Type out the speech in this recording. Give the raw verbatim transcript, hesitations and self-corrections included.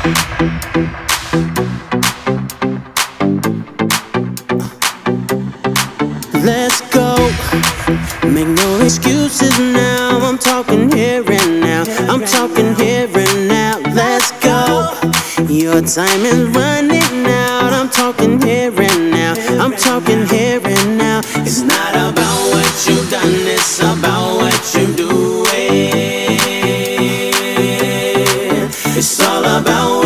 Let's go, make no excuses now. I'm talking here and now, I'm talking here and now. Let's go, your time is running out. I'm talking here and now, I'm talking here and now. It's not about what you've done, it's about what you're doing. It's all about